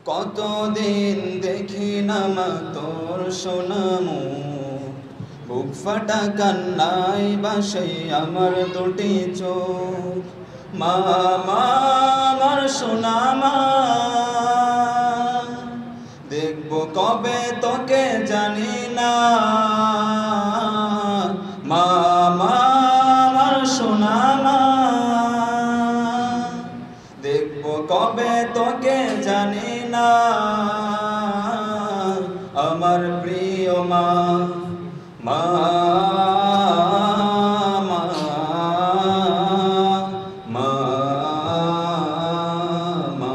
কতদিন দেখি না মা তোর সোনা মুখ, বুক ফাটা কান্নায় বাসে আমার দুটি চোখ। মা মা আমার সোনা মা, দেখবো কবে তোকে জানি না। মা মা আমার সোনা মা, দেখবো কবে তোকে জানি না। আমার প্রিয় মা, মা মা মা মা।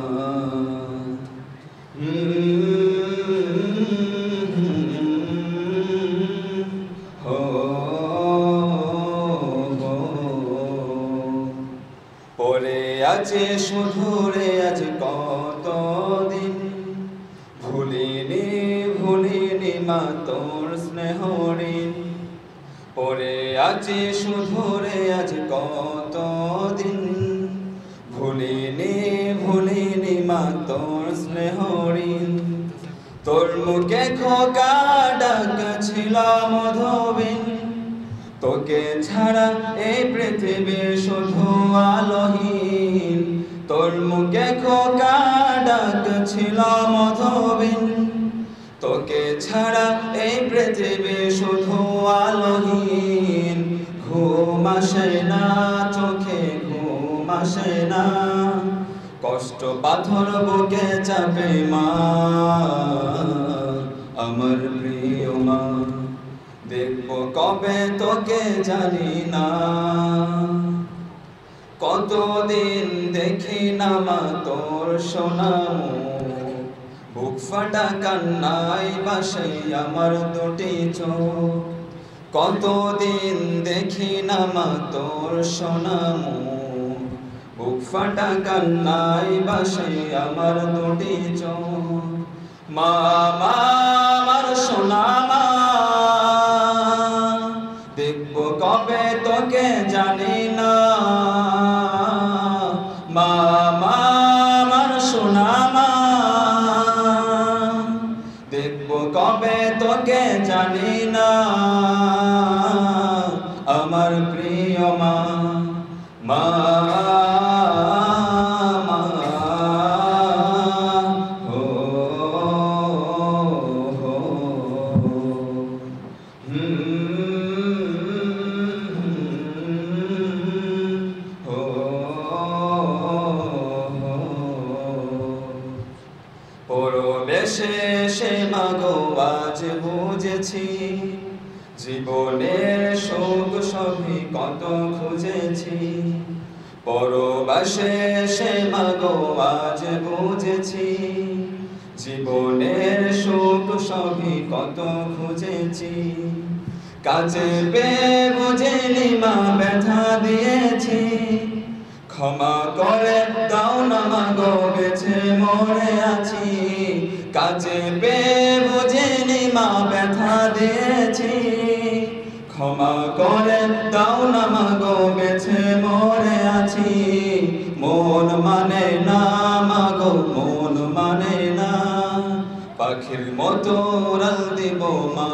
পরে আছে শুধু রে আজ কতদিন, ভুলিনি ভুলিনি মা তোর স্নেহ ঋণ। পরে আছে শুধু রে আজ কতদিন, ভুলিনি ভুলিনি মা তোর স্নেহ ঋণ। তোর মুখে খোকা ডাক ছিল মধুবিন, তোকে ছাড়া এই পৃথিবী শুধু আলোহীন। তোর মুখে খোকা ডাক ছিল মধুবিন, তোকে ছাড়া এই পৃথিবী শুধু আলোহীন। ঘুম আসে না চোখে, ঘুম আসে না, কষ্ট পাথর বুকে চাপে মা। আমার প্রিয় মা, দেখবো কবে তোকে জানি না। কতদিন দেখি না মা তোর সোনা মুখ, বুক ফাটা কান্নায় বাসে আমার দুটি চোখ। কতদিন দেখি না মা তোর সোনা মুখ, বুক ফাটা কান্নায় বাসে আমার দুটি চোখ। মা মা আমার সোনা মা, দেখবো কবে তোকে জানি না। মা মা আমার সোনা মা, দেখবো কবে তোকে জানি না। আমার প্রিয় মা, মা মা হো হো। পরবেশে সে মাগো আজ বুঝেছি, জীবনের সুখ সবই কত খুঁজেছি। পরবাসে সে মাগো আজ বুঝেছি, জীবনের সুখ সবই কত খুঁজেছি। কাছে পেয়ে বুঝিনি মা ব্যথা দিয়েছি, ক্ষমা করে দাও না মাগো বেঁচে মরে আছি। কাছে পেয়ে বুঝিনি মা ব্যথা দিয়েছি, ক্ষমা করে দাও না মাগো বেঁচে মরে আছি। মন মানে না মাগো, মন মানে না, পাখির মতো উড়াল দিব মা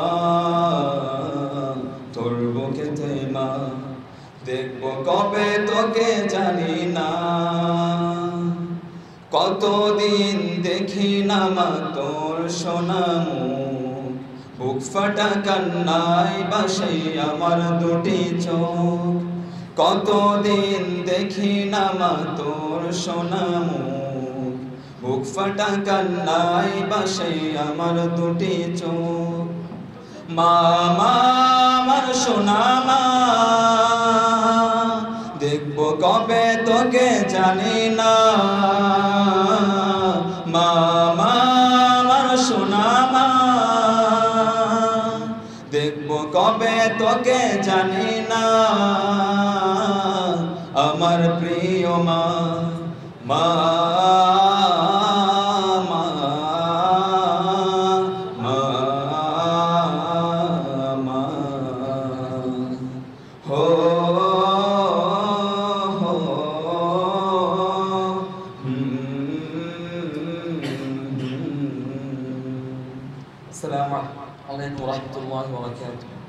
তোর বুকেতে মা। দেখবো কবে তোকে জানি না। কতদিন দেখি না মা তোর সোনা মুখ, বুক ফাটা কান্নায় বাসে আমার দুটি চোখ। কতদিন দেখি না মা তোর সোনা মুখ, বুক ফাটা কান্নায় বাসে আমার দুটি চোখ। মা মা আমার সোনা মা, দেখবো কবে তোকে জানি না। মা মা আমার সোনা মা, দেখবো কবে তোকে জানি না। আমার প্রিয় মা, মা মা মা মা হো হো। ورحمة الله وبركاته.